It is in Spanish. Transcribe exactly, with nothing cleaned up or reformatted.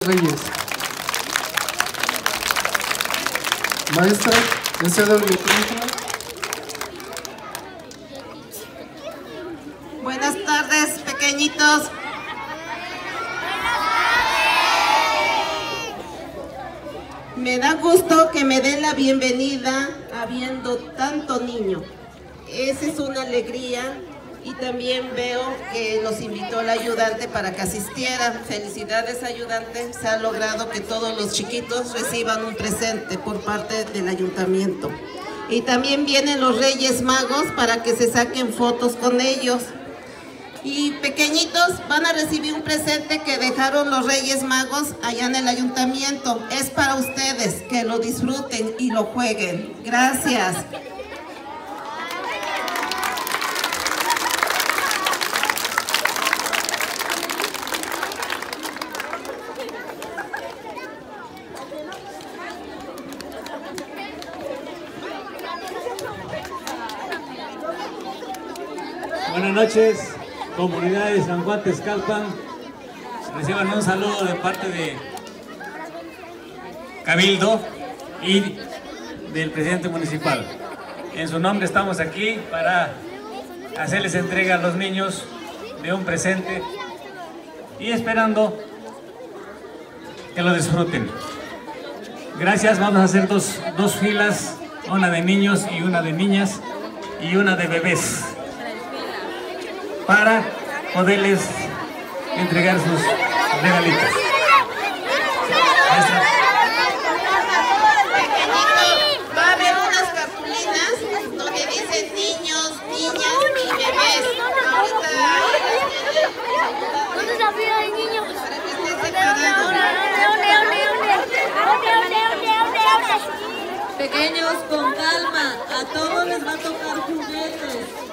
Reyes. Maestra, le cedo el micrófono. Buenas tardes, pequeñitos. Me da gusto que me den la bienvenida habiendo tanto niño. Esa es una alegría. Y también veo que nos invitó el ayudante para que asistieran. Felicidades, ayudante. Se ha logrado que todos los chiquitos reciban un presente por parte del ayuntamiento. Y también vienen los Reyes Magos para que se saquen fotos con ellos. Y pequeñitos van a recibir un presente que dejaron los Reyes Magos allá en el ayuntamiento. Es para ustedes, que lo disfruten y lo jueguen. Gracias. Buenas noches, comunidad de San Juan Texcalpan. Reciban un saludo de parte de Cabildo y del presidente municipal. En su nombre estamos aquí para hacerles entrega a los niños de un presente y esperando que lo disfruten. Gracias, vamos a hacer dos, dos filas, una de niños y una de niñas y una de bebés, para poderles entregar sus regalitos. Va a haber unas cartulinas donde dicen niños, niñas y bebés. ¿Dónde está el niño? Para que estén separados. Pequeños, con calma, a todos les va a tocar juguetes.